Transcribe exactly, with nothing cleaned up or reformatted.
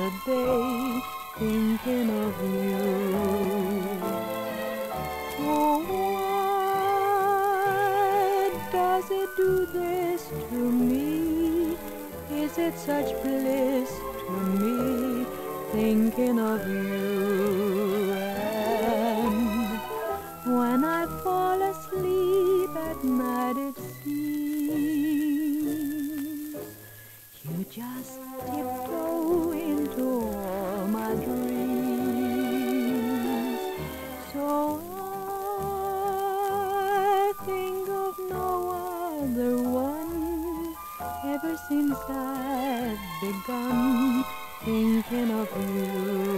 the day thinking of you. Oh, why does it do this to me? Is it such bliss to me thinking of you? And when I fall asleep at night it seems you just tiptoe into all my dreams. So I think of no other one ever since I've begun thinking of you.